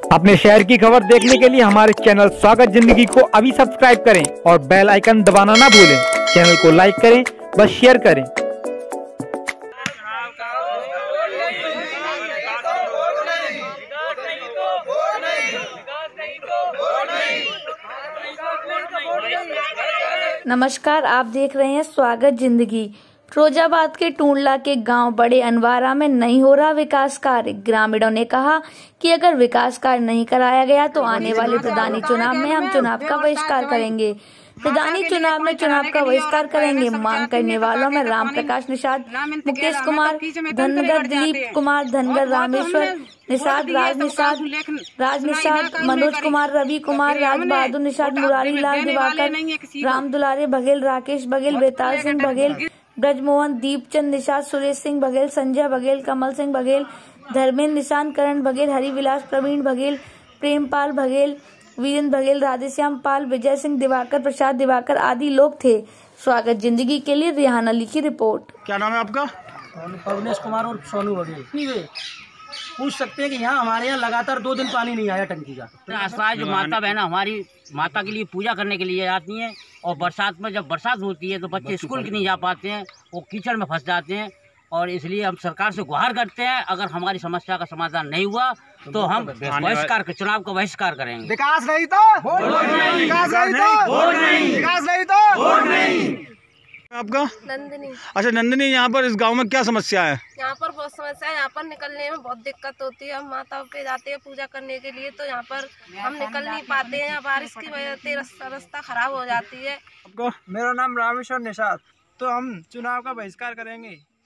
अपने शहर की खबर देखने के लिए हमारे चैनल स्वागत जिंदगी को अभी सब्सक्राइब करें और बेल आइकन दबाना ना भूलें। चैनल को लाइक करें, बस शेयर करें। नमस्कार, आप देख रहे हैं स्वागत जिंदगी। फिरोजाबाद के टूंडला के गांव बड़े अनवारा में नहीं हो रहा विकास कार्य। ग्रामीणों ने कहा कि अगर विकास कार्य नहीं कराया गया तो आने वाले प्रधानी चुनाव में हम चुनाव का बहिष्कार करेंगे। प्रधानी चुनाव में चुनाव का बहिष्कार करेंगे। मांग करने वालों में राम प्रकाश निषाद, मुकेश कुमार धनगर, दिलीप कुमार धनगर, रामेश्वर निषाद, राज निषाद, मनोज कुमार, रवि कुमार, राज बहादुर निषाद, मुरारी लाल दिवाकर, राम दुलारे बघेल, राकेश बघेल, बेताल सिंह बघेल, ब्रजमोहन, दीपचंद निषाद, सुरेश सिंह बघेल, संजय बघेल, कमल सिंह बघेल, धर्मेंद्र निशान, करण बघेल, हरिविलास, प्रवीण बघेल, प्रेमपाल बघेल, वीरेंद्र बघेल, राधेश्याम पाल, विजय सिंह दिवाकर, प्रसाद दिवाकर आदि लोग थे। स्वागत जिंदगी के लिए रिहाना अली की रिपोर्ट। क्या नाम है आपका? पवनेश कुमार और सोनू बघेल। पूछ सकते हैं कि यहाँ हमारे यहाँ लगातार 2 दिन पानी नहीं आया टंकी का। आस्था जो माता बहना हमारी माता के लिए पूजा करने के लिए आती हैं, और बरसात में जब बरसात होती है तो बच्चे स्कूल नहीं जा पाते हैं, वो कीचड़ में फंस जाते हैं। और इसलिए हम सरकार से गुहार करते हैं, अगर हमारी समस्या का समाधान नहीं हुआ तो हम बहिष्कार चुनाव का बहिष्कार करेंगे। विकास नहीं तो वोट नहीं, विकास नहीं तो वोट नहीं, विकास नहीं तो वोट नहीं। आपका? नंदिनी। अच्छा नंदिनी, यहाँ पर इस गांव में क्या समस्या है? यहाँ पर बहुत समस्या है। यहाँ पर निकलने में बहुत दिक्कत होती है। हम माता पे जाते हैं पूजा करने के लिए, तो यहाँ पर हम निकल नहीं पाते हैं। बारिश की वजह से रास्ता खराब हो जाती है। आपका? मेरा नाम रामेश्वर निषाद। तो हम चुनाव का बहिष्कार करेंगे।